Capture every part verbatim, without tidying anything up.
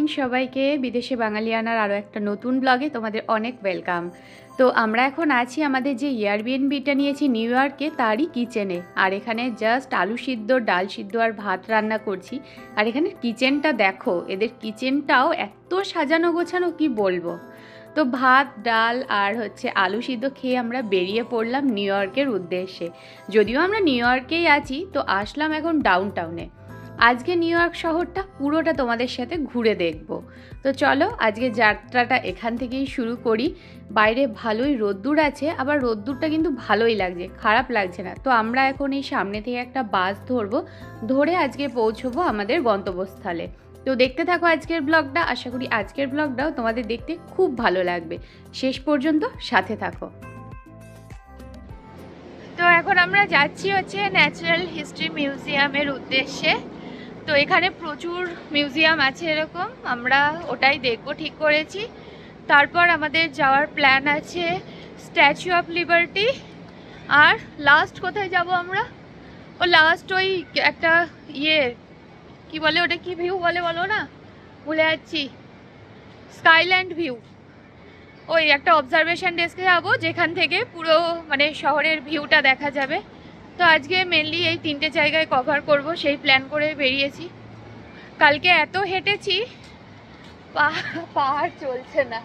Morning সবাইকে বিদেশে বাঙালিয়ানার আরও একটা নতুন ব্লগে তোমাদের অনেক ওয়েলকাম। তো আমরা এখন আছি আমাদের যে এয়ারবিএনবিটা নিয়েছি নিউ ইয়র্কে তারই কিচেনে। আর এখানে জাস্ট আলু সিদ্ধ, ডাল সিদ্ধ আর ভাত রান্না করছি। আর এখানে কিচেনটা দেখো, এদের কিচেনটাও এত সাজানো গোছানো কি বলবো। তো ভাত, ডাল আর হচ্ছে আলু সিদ্ধ খেয়ে আমরা বেরিয়ে পড়লাম নিউ ইয়র্কের উদ্দেশ্যে। যদিও আমরা নিউ ইয়র্কেই আছি, তো আসলাম এখন ডাউন টাউনে। আজকে নিউ ইয়র্ক শহরটা পুরোটা তোমাদের সাথে ঘুরে দেখব। তো চলো আজকে যাত্রাটা এখান থেকেই শুরু করি। বাইরে ভালোই রোদ্দুর আছে, আবার রোদ্দুরটা কিন্তু ভালোই লাগছে, খারাপ লাগছে না। তো আমরা এখন এই সামনে থেকে একটা বাস ধরবো, ধরে আজকে পৌঁছবো আমাদের গন্তব্যস্থলে। তো দেখতে থাকো আজকের ব্লগটা। আশা করি আজকের ব্লগটাও তোমাদের দেখতে খুব ভালো লাগবে, শেষ পর্যন্ত সাথে থাকো। তো এখন আমরা যাচ্ছি হচ্ছে ন্যাচারাল হিস্ট্রি মিউজিয়ামের উদ্দেশ্যে। তো এখানে প্রচুর মিউজিয়াম আছে এরকম, আমরা ওটাই দেখবো ঠিক করেছি। তারপর আমাদের যাওয়ার প্ল্যান আছে স্ট্যাচু অফ লিবার্টি। আর লাস্ট কোথায় যাব আমরা? ও লাস্ট ওই একটা ইয়ে কি বলে, ওটা কি ভিউ বলে বলো না, ভুলে যাচ্ছি, স্কাইল্যান্ড ভিউ। ওই একটা অবজারভেশন ডেস্কে যাবো, যেখান থেকে পুরো মানে শহরের ভিউটা দেখা যাবে। তো আজকে মেনলি এই তিনটে জায়গায় কভার করব, সেই প্ল্যান করে বেরিয়েছি। কালকে এত হেঁটেছি, পাহাড় চলছে না,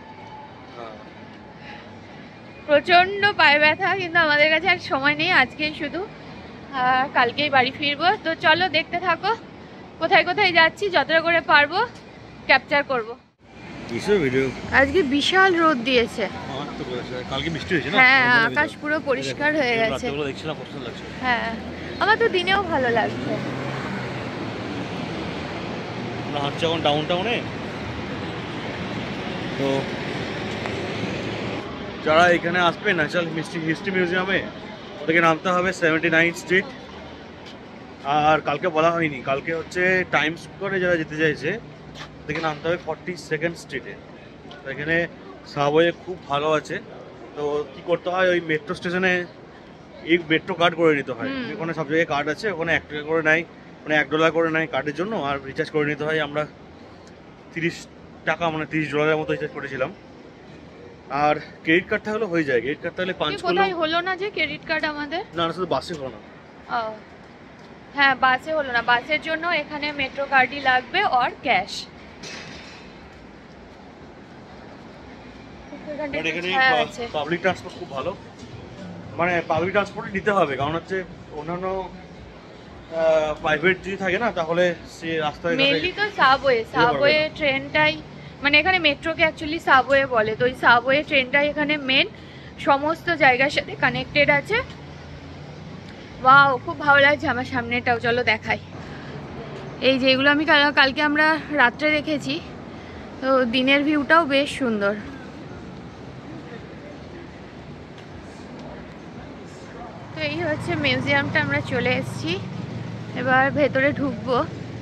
প্রচণ্ড পায়ে ব্যথা। কিন্তু আমাদের কাছে আর সময় নেই, আজকে শুধু কালকেই বাড়ি ফিরবো। তো চলো দেখতে থাকো কোথায় কোথায় যাচ্ছি, যতটা করে পারবো ক্যাপচার করবো। আজকে বিশাল রোদ দিয়েছে, হ্যাঁ আকাশ পুরো পরিষ্কার হয়ে গেছে। হ্যাঁ আমার তো দিনেও ভালো লাগছে। আমরা হাঁটছি এখন ডাউন টাউনে। তো যারা এখানে আসবে ন্যাচারাল হিস্ট্রি মিউজিয়ামে, ওদেরকে নামতে হবে সেভেন্টি নাইন স্ট্রিট। আর কালকে বলা হয়নি, কালকে হচ্ছে টাইম স্কোয়ারে যারা যেতে চাইছে ওদেরকে নামতে হবে ফর্টি সেকেন্ড স্ট্রিটে। তো এখানে সাবওয়ে খুব ভালো আছে। তো কি করতে হয়, ওই মেট্রো স্টেশনে এই মেট্রো কার্ড করে নিতে হয়। ওখানে সব জায়গায় কার্ড আছে, ওখানে এক টাকা করে নেয়, মানে এক ডলার করে নেয় কার্ডের জন্য। আর রিচার্জ করে নিতে হয়। আমরা তিরিশ টাকা মানে তিরিশ ডলারের মতো রিচার্জ করেছিলাম। আর ক্রেডিট কার্ড থাকলে হয়ে যায়, ক্রেডিট কার্ড থাকলে পাঁচ কোথায় হলো না যে ক্রেডিট কার্ড আমাদের? না না, শুধু বাসে হলো না। হ্যাঁ বাসে হলো না, বাসের জন্য এখানে মেট্রো কার্ডই লাগবে আর ক্যাশ। পাবলিক ট্রান্সপোর্ট খুব ভালো, মানে পাবলিক ট্রান্সপোর্ট নিতে হবে, কারণ হচ্ছে অন্যান্য প্রাইভেট যদি থাকে না তাহলে সে রাস্তায় মেনলি তো সাবওয়ে সাবওয়ে ট্রেনটাই, মানে এখানে মেট্রোকে অ্যাকচুয়ালি সাবওয়ে বলে। তো ওই সাবওয়ে ট্রেনটাই এখানে মেন, সমস্ত জায়গার সাথে কানেক্টেড আছে। ওয়াও খুব ভালো লাগছে আমার সামনেটাও, চলো দেখাই। এই যেগুলো আমি কালকে আমরা রাত্রে দেখেছি, তো দিনের ভিউটাও বেশ সুন্দর। তো এই হচ্ছে মিউজিয়ামটা, আমরা চলে এসেছি, এবার ভেতরে ঢুকবো।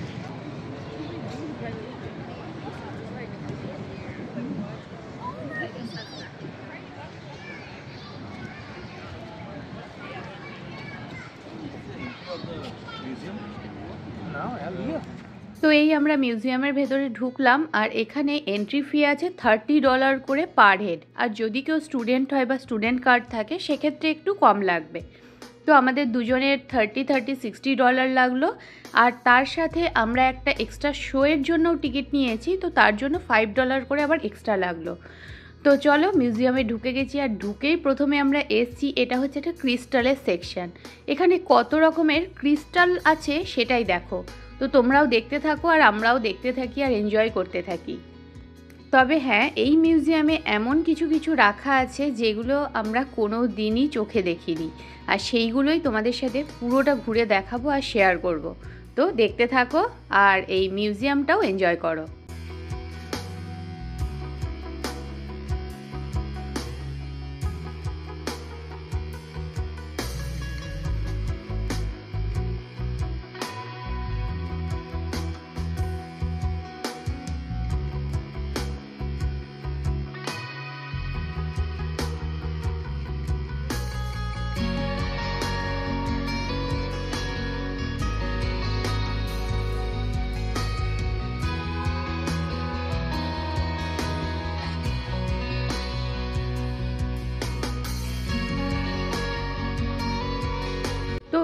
তো এই আমরা মিউজিয়ামের ভেতরে ঢুকলাম, আর এখানে এন্ট্রি ফি আছে থার্টি ডলার করে পার হেড। আর যদি কেউ স্টুডেন্ট হয় বা স্টুডেন্ট কার্ড থাকে সেক্ষেত্রে একটু কম লাগবে। তো আমাদের দুজনের থার্টি থার্টি সিক্সটি ডলার লাগলো। আর তার সাথে আমরা একটা এক্সট্রা শোয়ের জন্যও টিকিট নিয়েছি, তো তার জন্য ফাইভ ডলার করে আবার এক্সট্রা লাগলো। তো চলো মিউজিয়ামে ঢুকে গেছি। আর ঢুকেই প্রথমে আমরা এসছি, এটা হচ্ছে একটা ক্রিস্টালের সেকশন। এখানে কত রকমের ক্রিস্টাল আছে সেটাই দেখো। তো তোমরাও দেখতে থাকো আর আমরাও দেখতে থাকি আর এনজয় করতে থাকি। তবে হ্যাঁ, এই মিউজিয়ামে এমন কিছু কিছু রাখা আছে যেগুলো আমরা কোনো দিনই চোখে দেখিনি, আর সেইগুলোই তোমাদের সাথে পুরোটা ঘুরে দেখাবো আর শেয়ার করব। তো দেখতে থাকো আর এই মিউজিয়ামটাও এনজয় করো।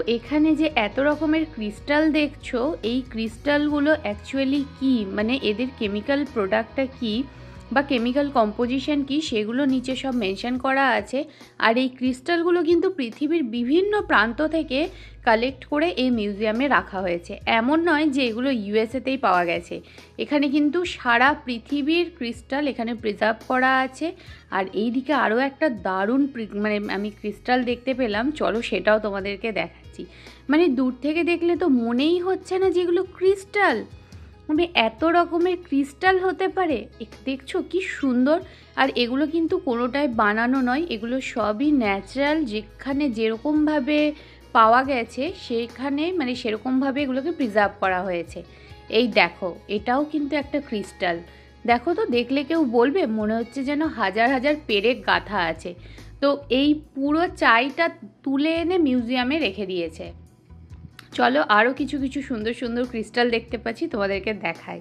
এখানে যে এত রকমের ক্রিস্টাল দেখছো, এই ক্রিস্টালগুলো অ্যাকচুয়ালি কি, মানে এদের কেমিক্যাল প্রোডাক্টটা কি বা কেমিক্যাল কম্পোজিশন কি, সেগুলো নিচে সব মেনশন করা আছে। আর এই ক্রিস্টালগুলো কিন্তু পৃথিবীর বিভিন্ন প্রান্ত থেকে কালেক্ট করে এই মিউজিয়ামে রাখা হয়েছে। এমন নয় যে এগুলো ইউএসএতেই পাওয়া গেছে, এখানে কিন্তু সারা পৃথিবীর ক্রিস্টাল এখানে প্রিজার্ভ করা আছে। আর এই দিকে আরও একটা দারুণ মানে আমি ক্রিস্টাল দেখতে পেলাম, চলো সেটাও তোমাদেরকে দেখাচ্ছি। মানে দূর থেকে দেখলে তো মনেই হচ্ছে না যেগুলো ক্রিস্টাল, মানে এত রকমের ক্রিস্টাল হতে পারে। দেখছো কি সুন্দর। আর এগুলো কিন্তু কোনোটাই বানানো নয়, এগুলো সবই ন্যাচারাল, যেখানে যেরকমভাবে পাওয়া গেছে সেখানে মানে সেরকমভাবে এগুলোকে প্রিজার্ভ করা হয়েছে। এই দেখো, এটাও কিন্তু একটা ক্রিস্টাল। দেখো তো, দেখলে কেউ বলবে মনে হচ্ছে যেন হাজার হাজার পেরেক গাঁথা আছে। তো এই পুরো চাইটা তুলে এনে মিউজিয়ামে রেখে দিয়েছে। চলো আরও কিছু কিছু সুন্দর সুন্দর ক্রিস্টাল দেখতে পাচ্ছি, তোমাদেরকে দেখাই।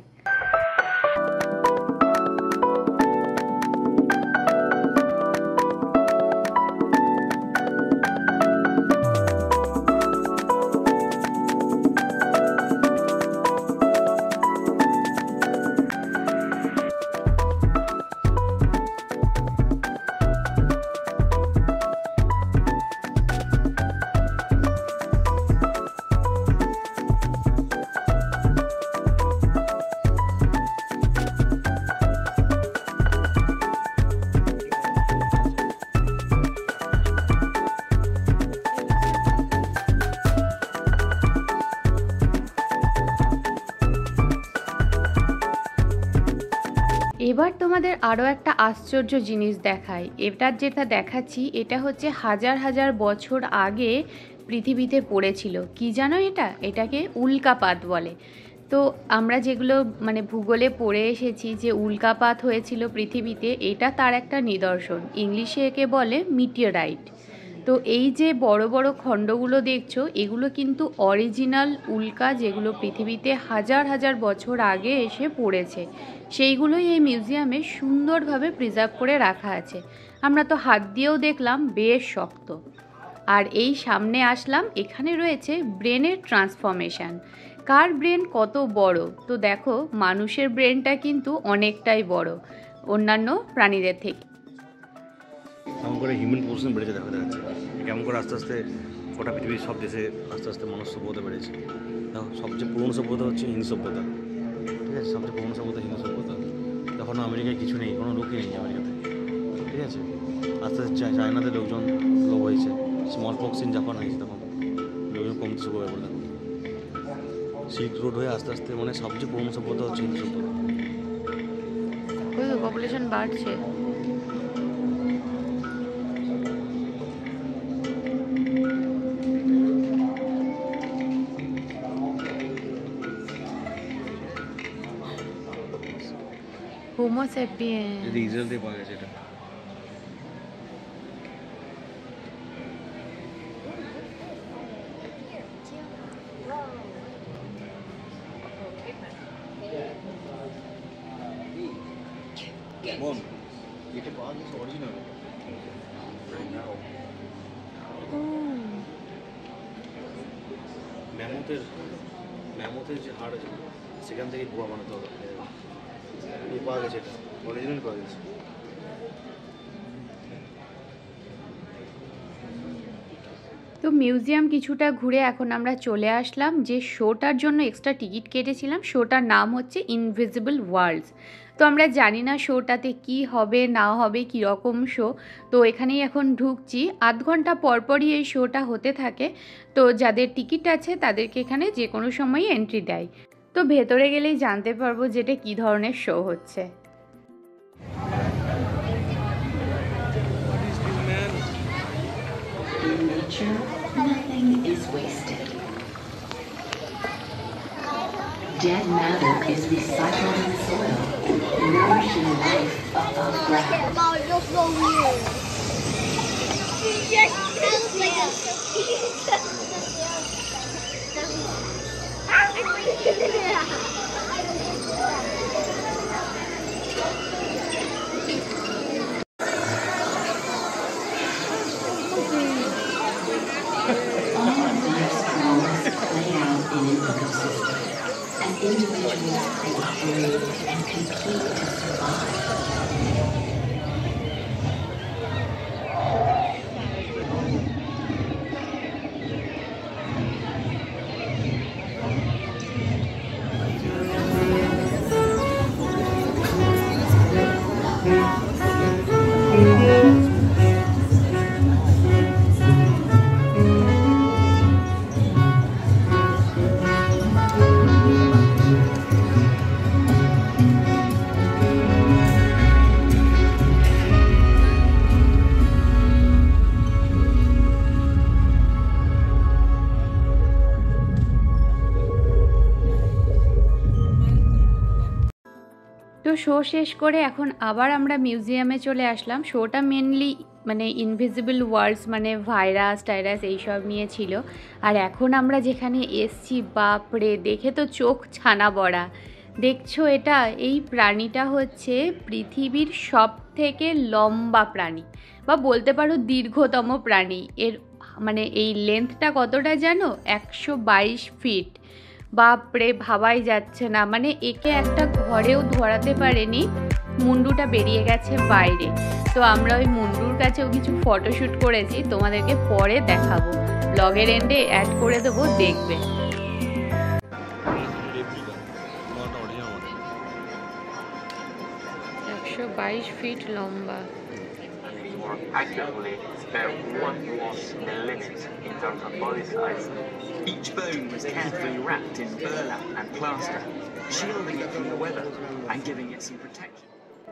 এবার তোমাদের আরও একটা আশ্চর্য জিনিস দেখাই। এটার যেটা দেখাচ্ছি এটা হচ্ছে হাজার হাজার বছর আগে পৃথিবীতে পড়েছিল। কি জানো এটা? এটাকে উল্কাপাত বলে। তো আমরা যেগুলো মানে ভূগোলে পড়ে এসেছি যে উল্কাপাত হয়েছিল পৃথিবীতে, এটা তার একটা নিদর্শন। ইংলিশে একে বলে মিটিওরাইট। তো এই যে বড় বড় খণ্ডগুলো দেখছো, এগুলো কিন্তু অরিজিনাল উল্কা, যেগুলো পৃথিবীতে হাজার হাজার বছর আগে এসে পড়েছে। সেইগুলোই এই মিউজিয়ামে সুন্দরভাবে প্রিজার্ভ করে রাখা আছে। আমরা তো হাত দিয়েও দেখলাম, বেশ শক্ত। আর এই সামনে আসলাম, এখানে রয়েছে ব্রেনের ট্রান্সফরমেশান। কার ব্রেন কত বড়? তো দেখো, মানুষের ব্রেনটা কিন্তু অনেকটাই বড় অন্যান্য প্রাণীদের থেকে। কেমন করে হিউম্যান পোর্শন বেড়েছে দেখা যাচ্ছে, কেমন করে আস্তে আস্তে গোটা পৃথিবীর সব দেশে আস্তে আস্তে মানুষ সভ্যতা বেড়েছে। দেখো, সবচেয়ে পুরনো সভ্যতা হচ্ছে হিন্দু সভ্যতা, ঠিক আছে? সবচেয়ে পুরনো সভ্যতা হিন্দু সভ্যতা। তখন আমেরিকায় কিছু নেই, কোনো লোকই নেই আমেরিকাতে, ঠিক আছে? আস্তে আস্তে চায়নাতে লোকজন লোক হয়েছে, স্মল পক্স ইন জাপান হয়েছে, তখন লোকজন কমতে শুরু হয়ে পড়লেন। সিল্ক রোড হয়ে আস্তে আস্তে মানে সবচেয়ে পুরনো সভ্যতা হচ্ছে হিন্দু সভ্যতা। পপুলেশন বাড়ছে। হোমো স্যাপিয়েন্স যদি ইসরায়েল থেকে পাওয়া গেছে এটা। কেমন এটা পাওয়া গেছে অরিজিনাল। ম্যামথের ম্যামথের যে হাড় আছে সেখান থেকে গোয়া বানাতে হবে। এই পাওয়া গেছে, এটা অরিজিনাল পাওয়া গেছে। তো মিউজিয়াম কিছুটা ঘুরে এখন আমরা চলে আসলাম যে শোটার জন্য এক্সট্রা টিকিট কেটেছিলাম। শোটার নাম হচ্ছে ইনভিজিবল ওয়ার্ল্ডস। তো আমরা জানি না শোটাতে কি হবে না হবে, কি রকম শো। তো এখানেই এখন ঢুকছি, আধ ঘন্টা পরপরই এই শোটা হতে থাকে। তো যাদের টিকিট আছে তাদেরকে এখানে যে কোনো সময়ই এন্ট্রি দেয়। তো ভেতরে গেলেই জানতে পারবো যেটা কী ধরনের শো হচ্ছে। Nothing is wasted. Dead matter is recycled in soil, nourishing life above ground. You're so weird. You're All of the তো শো শেষ করে এখন আবার আমরা মিউজিয়ামে চলে আসলাম। শোটা মেনলি মানে ইনভিজিবল ওয়ার্ল্ডস মানে ভাইরাস টাইরাস এইসব নিয়ে ছিল। আর এখন আমরা যেখানে এসছি, বাপরে দেখে তো চোখ ছানা বড়া। দেখছো এটা, এই প্রাণীটা হচ্ছে পৃথিবীর সব থেকে লম্বা প্রাণী বা বলতে পারো দীর্ঘতম প্রাণী। এর মানে এই লেন্থটা কতটা জানো? একশো বাইশ ফিট। বাপরে, ভাবাই যাচ্ছে না। মানে একে একটা ঘরেও ধরাতে পারেনি, মুন্ডুটা বেরিয়ে গেছে বাইরে। তো আমরা ওই মুন্ডুর কাছেও কিছু ফটোশ্যুট করেছি, তোমাদেরকে পরে দেখাবো। ব্লগের এন্ডে অ্যাড করে দেবো, দেখবে। একশো বাইশ ফিট লম্বা। More accurately, their one was the limit in terms of body size. Each bone was carefully wrapped in burlap and plaster, shielding it from the weather and giving it some protection.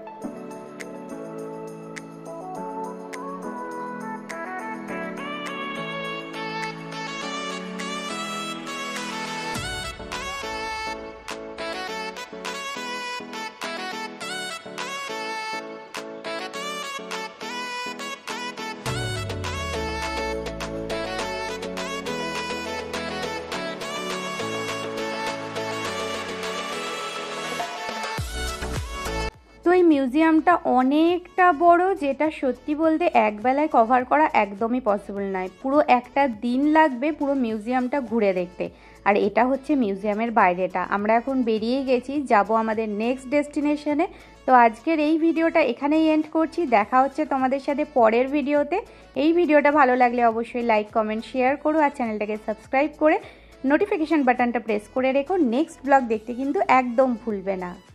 তো এই মিউজিয়ামটা অনেকটা বড়, যেটা সত্যি বলতে একবেলায় cover করা একদমই possible নয়। পুরো একটা দিন লাগবে পুরো মিউজিয়ামটা ঘুরে দেখতে। আর এটা হচ্ছে মিউজিয়ামের বাইরেটা। আমরা এখন বেরিয়ে গেছি, যাব আমাদের নেক্সট ডেস্টিনেশনে। তো আজকের এই ভিডিওটা এখানেই এন্ড করছি। দেখা হচ্ছে তোমাদের সাথে পরের ভিডিওতে। এই ভিডিওটা ভালো লাগলে অবশ্যই লাইক কমেন্ট শেয়ার করো, আর চ্যানেলটাকে সাবস্ক্রাইব করে নোটিফিকেশান বাটনটা প্রেস করে রেখো। নেক্সট ব্লগ দেখতে কিন্তু একদম ভুলবে না।